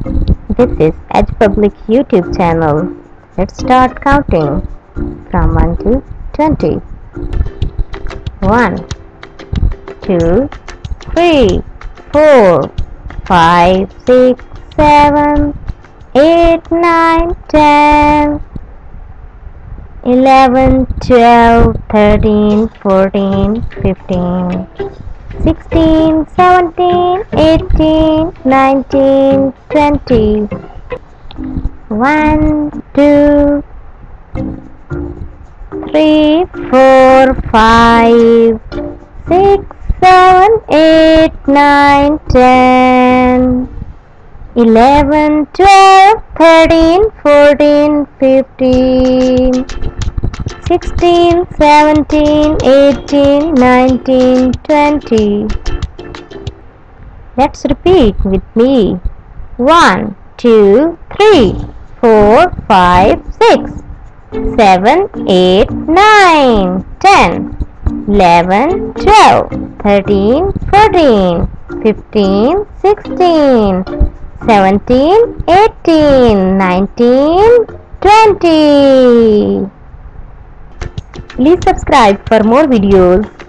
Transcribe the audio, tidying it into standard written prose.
This is EduPublic YouTube channel. Let's start counting from 1 to 20. 1, 2, 3, 4, 5, 6, 7, 8, 9, 10, 11, 12, 13, 14, 15, 16, 17, 18, 19, 20. 1, 2, 3, 4, 5, 6, 7, 8, 9, 10, 11, 12, 13, 14, 15, 16, 17, 18, 19, 20. Let's repeat with me. 1, 2, 3, 4, 5, 6, 7, 8, 9, 10, 11, 12, 13, 14, 15, 16, 17, 18, 19, 20. Please subscribe for more videos.